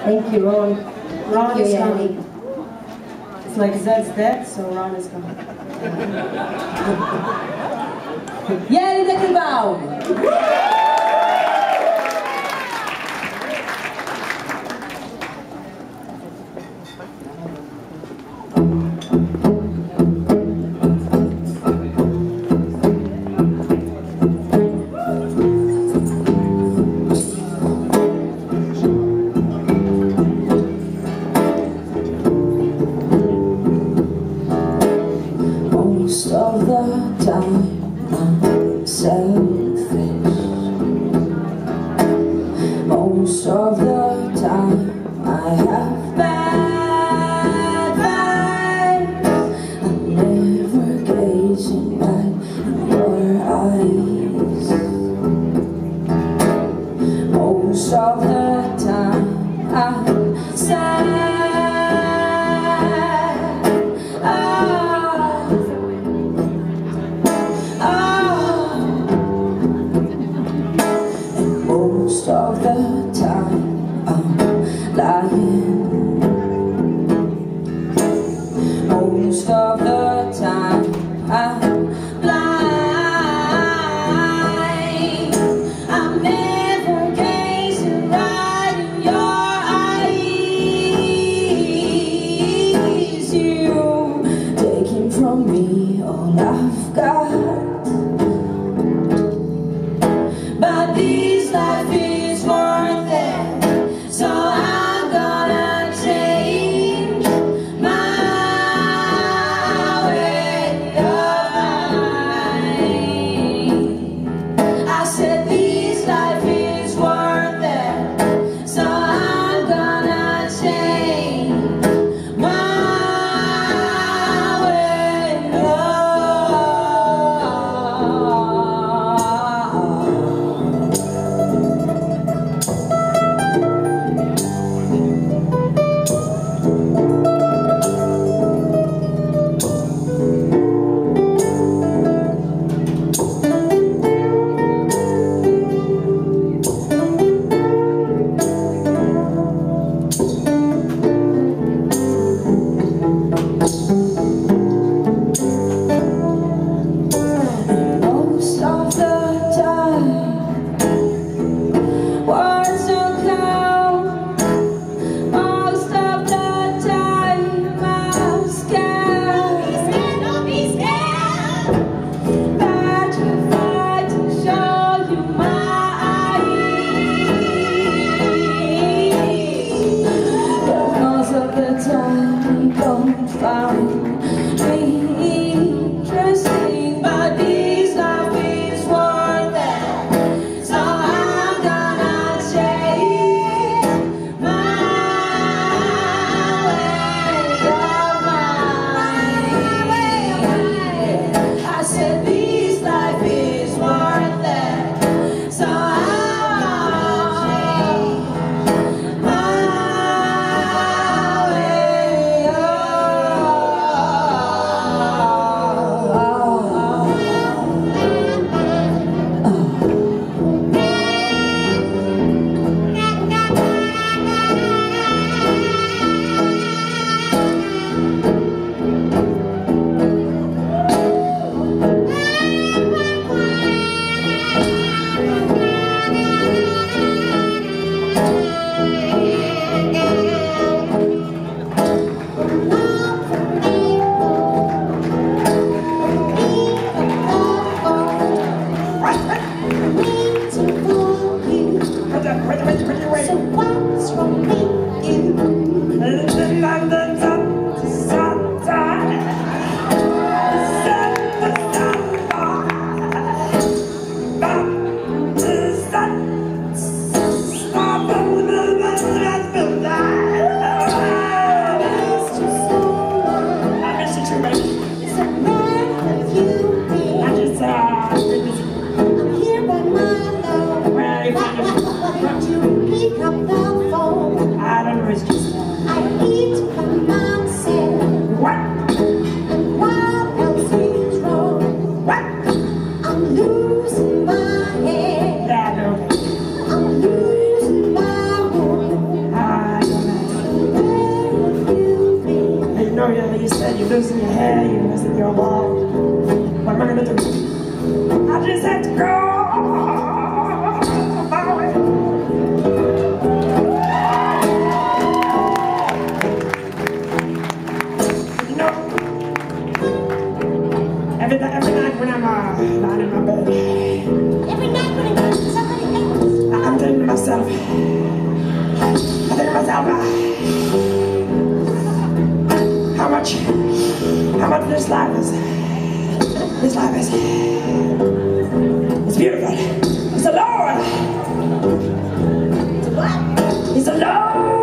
Thank you, Ron. Ron is Yeah. coming. It's like Zed's dead, so Ron is coming. Yeri Deckelbaum. Most of the time I'm selfish. Most of the time I have bad vibes. I'm never gazing right in your eyes. Most of the time I'm sad. Most of the time I'm lying. Most of the time I'm blind. I'm never gazing right in your eyes. You taking from me all I've got. But this life is worth it, so I'm gonna change my way of life. I said this life is worth it, so I'm gonna change my way of most of the time, words don't count. Most of the time, I'm scared. Don't be scared. That you fight to show you my eyes. But most of the time, you don't find me interesting. But this life is worth it, so I'm gonna change my way of life. I said this life is worth it, so I'll change my way of so what's wrong with you? It's a man that you need. I'm here by my love. Why did you pick up the phone? I don't know, it's just you said you're losing your hair, you're losing your ball. What am I gonna do? I just have to go my way. You know, every night when I'm lying in my bed, Every night when somebody else. I'm thinking to myself, how much this life is, it's beautiful. It's a Lord. What? It's a Lord.